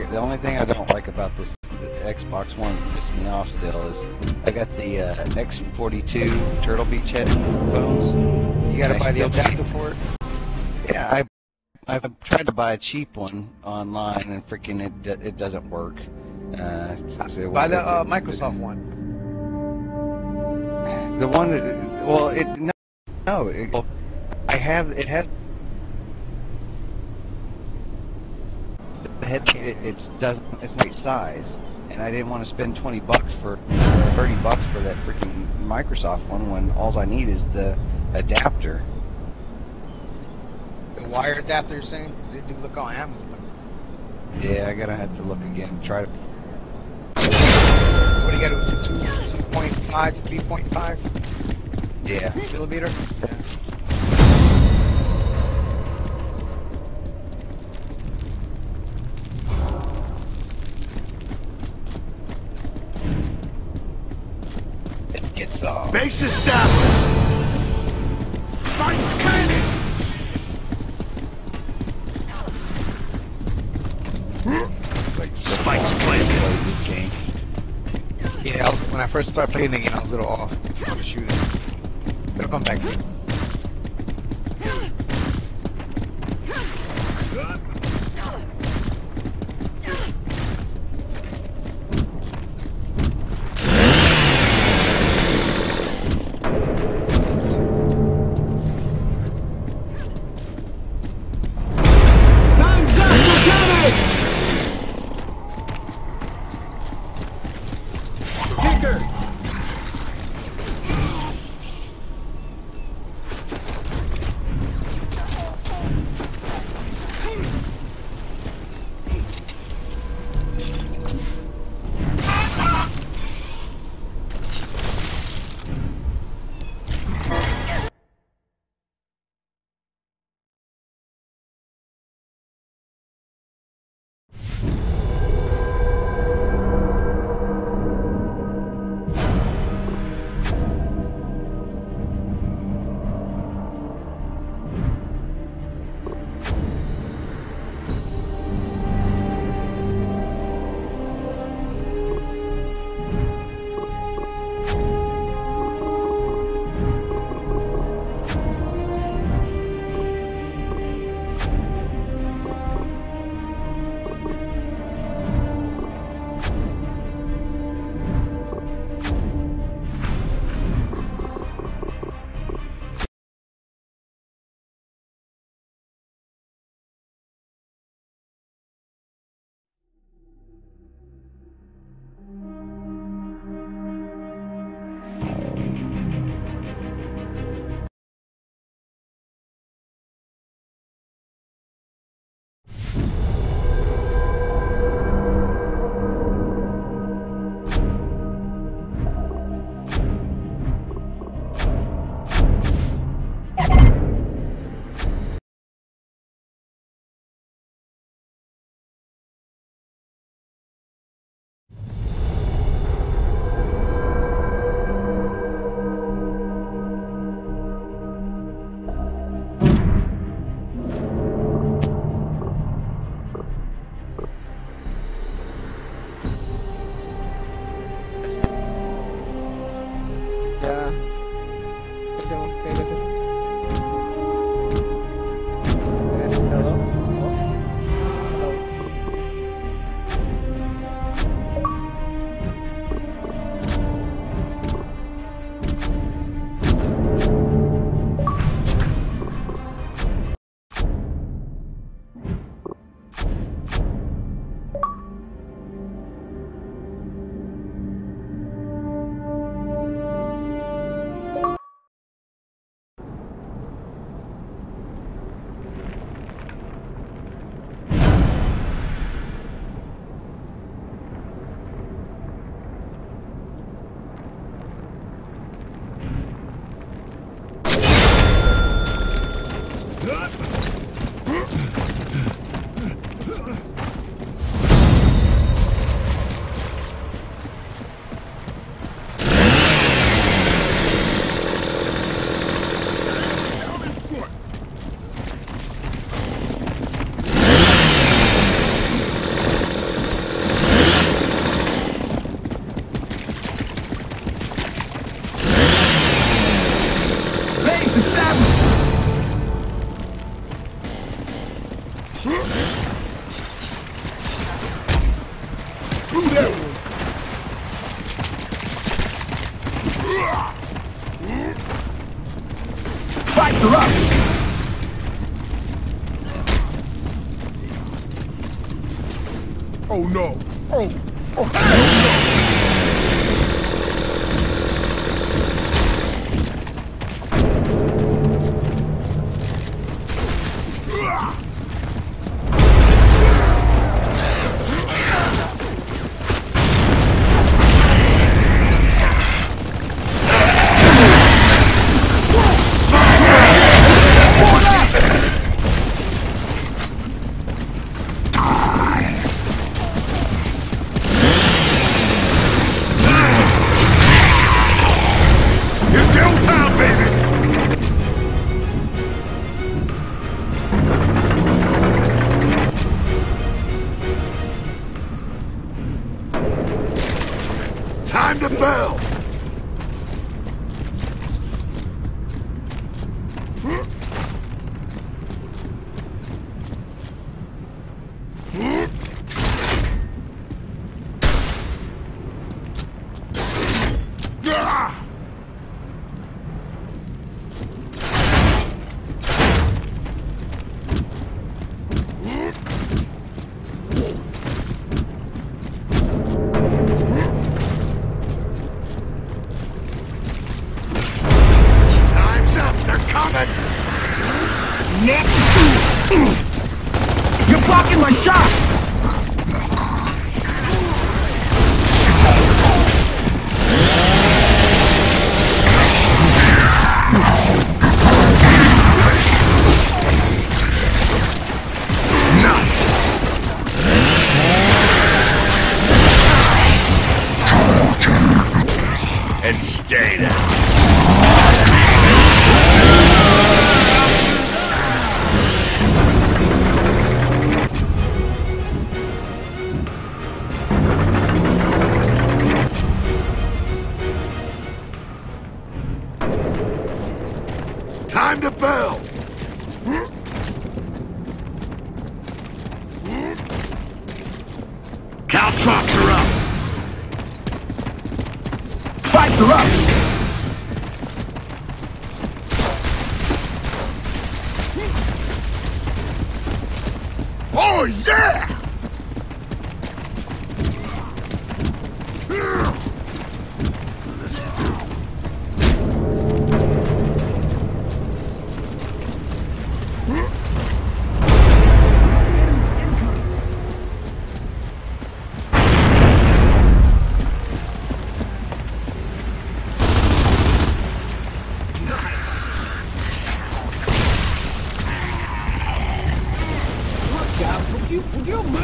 The only thing I don't like about this Xbox One that pisses me off still is I got the X42 Turtle Beach headphones. You gotta buy the adapter for it? Yeah, I've tried to buy a cheap one online and freaking it doesn't work. Buy the Microsoft one. The one that, well, I have, it has, the head, it's not size, and I didn't want to spend 20 bucks for, 30 bucks for that freaking Microsoft one when all I need is the adapter. The wire adapter, you're saying? Did you look on Amazon? Yeah, I gotta have to look again, try to. So what do you got to do? 2.5 to 3.5? Yeah. Millimeter? Yeah. It gets Base established! Spikes planted! Spikes planted! Yeah, when I first started playing the game, I was a little off on the shooting. But I'll come back to it. Spikes are up! Oh no! Oh hell no! Time to build! You're blocking my shot! Nice! And stay there. Time to build! Caltrops are up! Spikes are up! Oh yeah! Would you move?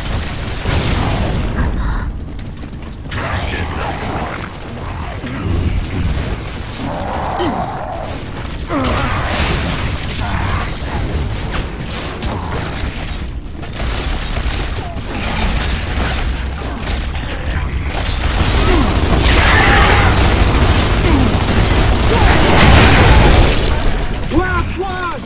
Last one!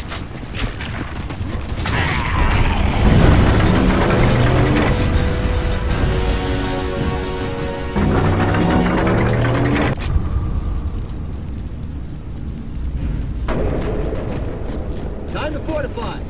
Time to fortify.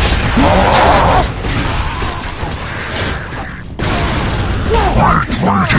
Part12!